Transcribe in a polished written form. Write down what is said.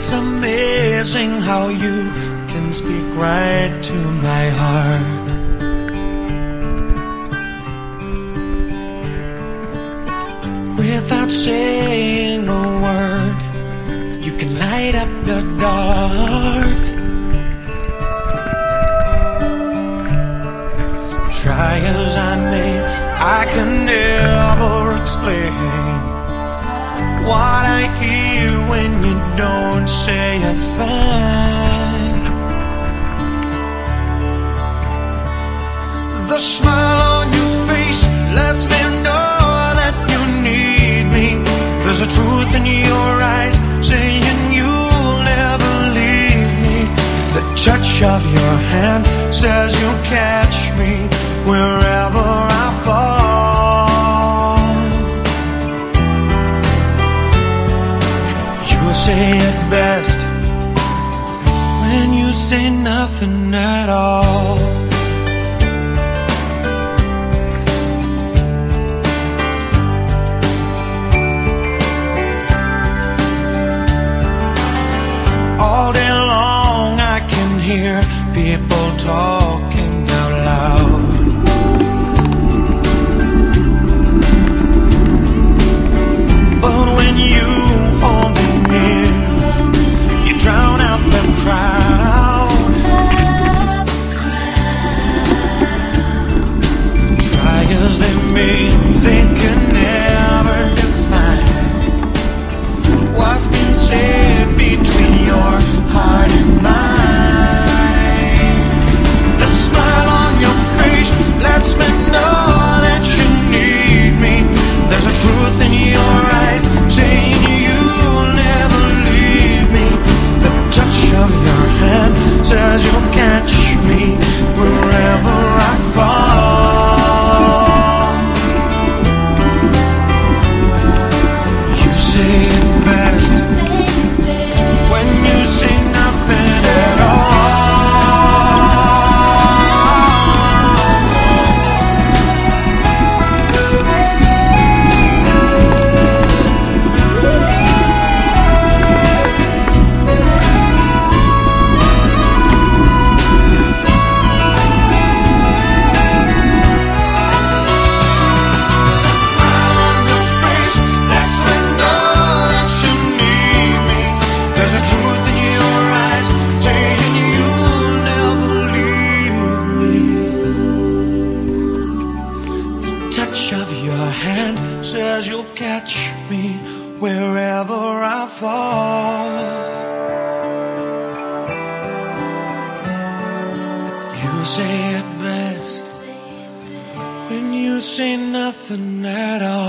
It's amazing how you can speak right to my heart. Without saying a word, you can light up the dark. Try as I may, I can never explain what I hear when you don't say a thing. The smile on your face lets me know that you need me. There's a truth in your eyes saying you'll never leave me. The touch of your hand says you'll catch me wherever I fall. You say it best when you say nothing at all. All day long I can hear people talking out loud. But when you hold me near, you drown out the crowd. Try as they may, they can never define what's been said between your heart and mine. The smile on your face lets me know that you need me. There's a truth in your eyes saying you'll never leave me. The touch of your hand says you'll catch me wherever I fall. You say it best when you say nothing at all. Says you'll catch me wherever I fall. You say it best when you say nothing at all.